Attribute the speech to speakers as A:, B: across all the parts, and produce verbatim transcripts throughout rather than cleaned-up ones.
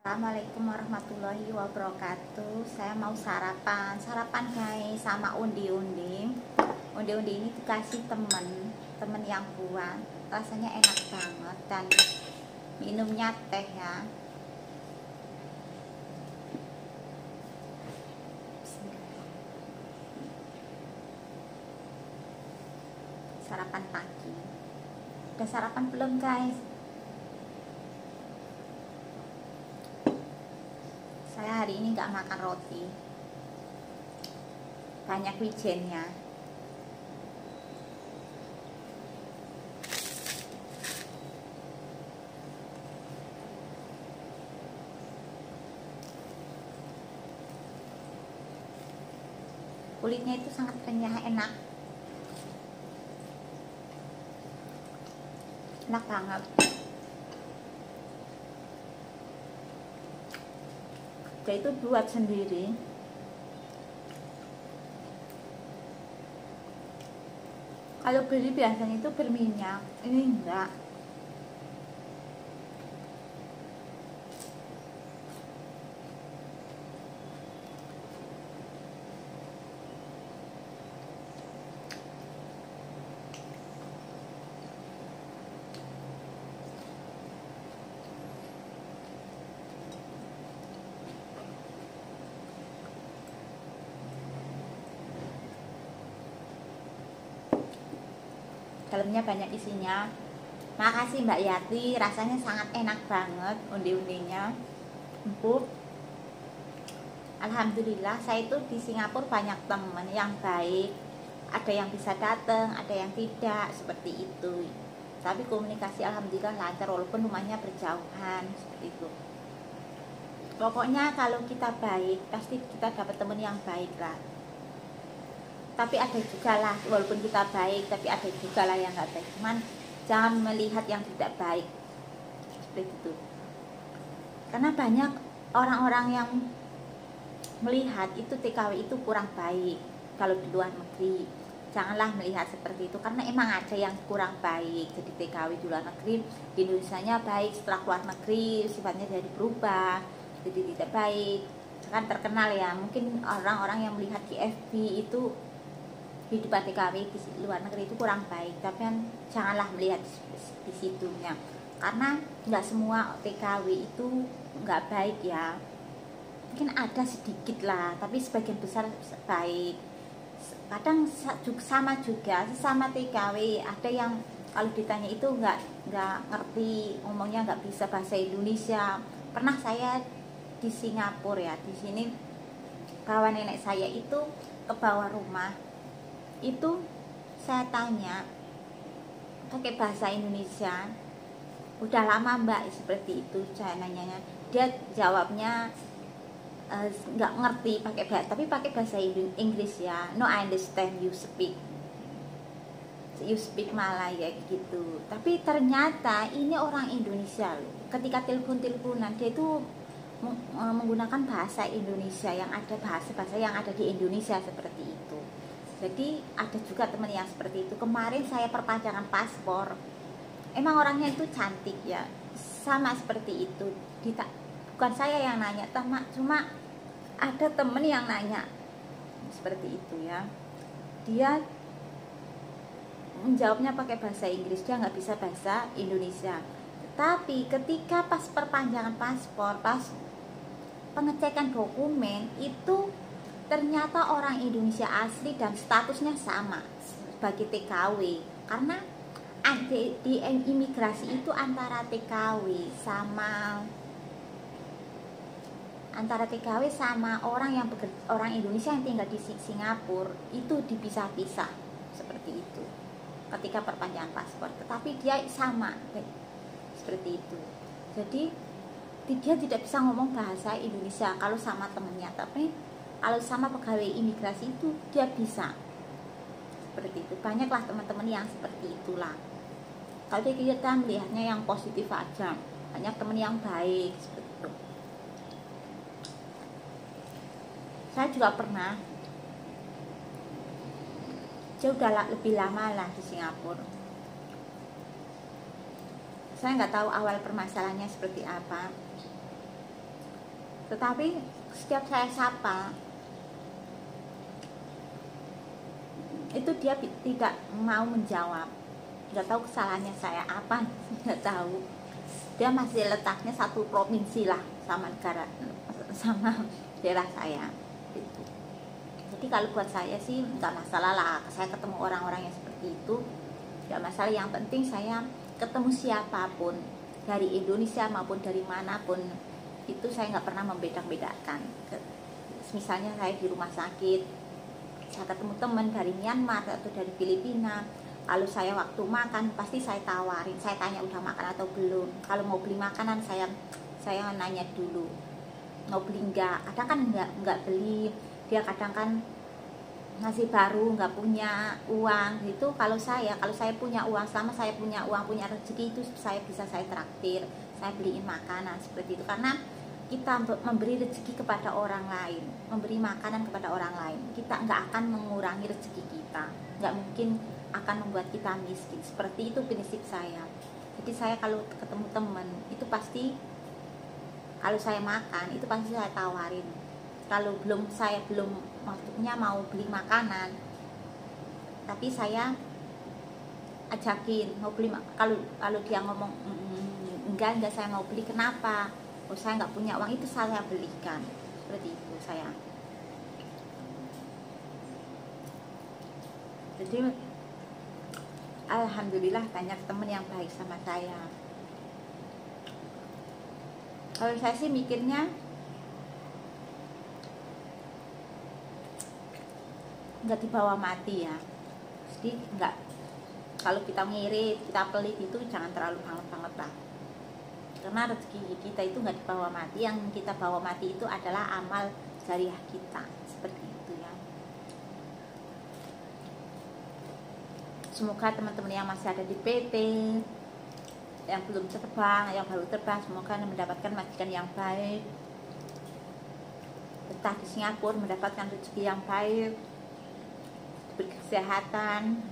A: Assalamualaikum warahmatullahi wabarakatuh. Saya mau sarapan Sarapan guys, sama undi-undi. Undi-undi ini dikasih temen Temen yang buat. Rasanya enak banget. Dan minumnya teh ya. Sarapan pagi. Udah sarapan belum guys? Saya hari ini nggak makan roti, banyak wijennya. Kulitnya itu sangat renyah, enak enak banget. Dia itu buat sendiri. Kalau beli biasanya itu berminyak, ini enggak. Dalamnya banyak isinya. Makasih Mbak Yati, rasanya sangat enak banget undi-undinya, empuk. Alhamdulillah, saya itu di Singapura banyak teman yang baik. Ada yang bisa datang, ada yang tidak, seperti itu. Tapi komunikasi alhamdulillah lancar walaupun rumahnya berjauhan, seperti itu. Pokoknya kalau kita baik, pasti kita dapat teman yang baik lah. Tapi ada juga lah, walaupun kita baik, tapi ada juga lah yang nggak baik. Cuman jangan melihat yang tidak baik, seperti itu. Karena banyak orang-orang yang melihat itu T K W itu kurang baik kalau di luar negeri. Janganlah melihat seperti itu, karena emang ada yang kurang baik. Jadi T K W di luar negeri, di Indonesia baik, setelah keluar negeri sifatnya jadi berubah, jadi tidak baik. Kan terkenal ya, mungkin orang-orang yang melihat di F B itu hidup T K W di luar negeri itu kurang baik, tapi kan janganlah melihat di situnya, karena nggak semua T K W itu nggak baik ya. Mungkin ada sedikit lah, tapi sebagian besar baik. Kadang sama juga sesama T K W, ada yang kalau ditanya itu nggak nggak ngerti, ngomongnya nggak bisa bahasa Indonesia. Pernah saya di Singapura ya, di sini kawan nenek saya itu ke bawah rumah, itu saya tanya pakai bahasa Indonesia, udah lama mbak, seperti itu saya nanyanya. Dia jawabnya nggak e, ngerti pakai bahasa, tapi pakai bahasa Inggris ya. No, I understand you speak you speak Malaya gitu. Tapi ternyata ini orang Indonesia loh. Ketika telepon-teleponan dia itu menggunakan bahasa Indonesia, yang ada bahasa-bahasa yang ada di Indonesia, seperti itu. Jadi ada juga teman yang seperti itu. Kemarin saya perpanjangan paspor, emang orangnya itu cantik ya, sama seperti itu. Dita, bukan saya yang nanya, cuma ada temen yang nanya seperti itu ya. Dia menjawabnya pakai bahasa Inggris, dia nggak bisa bahasa Indonesia. Tapi ketika pas perpanjangan paspor, pas pengecekan dokumen itu ternyata orang Indonesia asli dan statusnya sama sebagai T K W. Karena di, di imigrasi itu antara T K W sama antara T K W sama orang yang bekerja, orang Indonesia yang tinggal di Singapura itu dipisah-pisah, seperti itu ketika perpanjangan paspor. Tetapi dia sama seperti itu. Jadi dia tidak bisa ngomong bahasa Indonesia kalau sama temennya, tapi kalau sama pegawai imigrasi itu dia bisa, seperti itu. Banyaklah teman-teman yang seperti itulah. Kalau kita melihatnya yang positif aja, banyak teman yang baik, seperti itu. Saya juga pernah, dia udah lebih lama lah di Singapura. Saya nggak tahu awal permasalahannya seperti apa. Tetapi setiap saya sapa itu dia tidak mau menjawab. Nggak tahu kesalahannya saya apa, nggak tahu. Dia masih letaknya satu provinsi lah sama negara, sama daerah saya gitu. Jadi kalau buat saya sih nggak masalah lah saya ketemu orang-orang yang seperti itu, nggak masalah. Yang penting saya ketemu siapapun dari Indonesia maupun dari manapun itu saya nggak pernah membeda-bedakan. Misalnya saya di rumah sakit, saya ketemu teman dari Myanmar atau dari Filipina, kalau saya waktu makan pasti saya tawarin, saya tanya udah makan atau belum. Kalau mau beli makanan saya saya nanya dulu mau beli enggak. Ada kan enggak enggak beli, dia kadang kan masih baru nggak punya uang gitu. Kalau saya kalau saya punya uang, selama saya punya uang punya rezeki itu saya bisa saya traktir, saya beliin makanan seperti itu. Karena kita memberi rezeki kepada orang lain, memberi makanan kepada orang lain, kita nggak akan mengurangi rezeki kita, nggak mungkin akan membuat kita miskin. Seperti itu prinsip saya. Jadi saya kalau ketemu teman itu pasti, kalau saya makan itu pasti saya tawarin. Kalau belum saya belum maksudnya mau beli makanan, tapi saya ajakin mau beli. Kalau kalau dia ngomong enggak enggak saya mau beli, kenapa? Oh saya nggak punya uang, itu saya belikan. Seperti itu saya. Jadi alhamdulillah banyak teman yang baik sama saya. Kalau saya sih mikirnya nggak dibawa mati ya. Jadi nggak, kalau kita ngirit, kita pelit itu jangan terlalu banget-banget lah. Karena rezeki kita itu nggak dibawa mati, yang kita bawa mati itu adalah amal jariah kita. Seperti itu ya. Semoga teman-teman yang masih ada di P T, yang belum terbang, yang baru terbang, semoga mendapatkan majikan yang baik, betah di Singapura, mendapatkan rezeki yang baik, berkesehatan.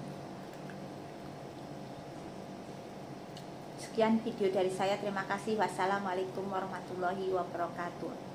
A: Sekian video dari saya, terima kasih. Wassalamualaikum warahmatullahi wabarakatuh.